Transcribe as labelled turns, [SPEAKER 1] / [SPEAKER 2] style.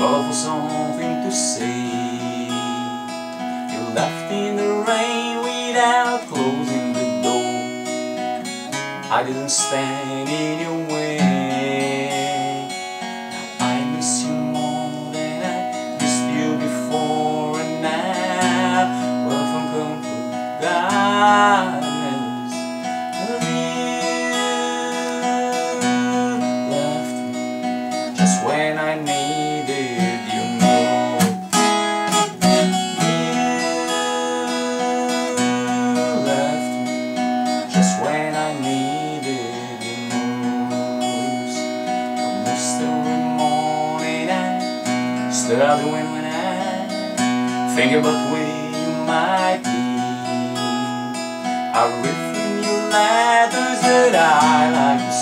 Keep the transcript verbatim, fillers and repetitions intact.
[SPEAKER 1] thought for something to say. You left in the rain without closing the door. I didn't stand in your way. Now I miss you more than I missed you before, and now well from complete darkness, 'cause you left me just when I needed you more. You left me just when I needed you most. Almost every morning I stare out the window and I think about where you might be. I read from your letters that I like to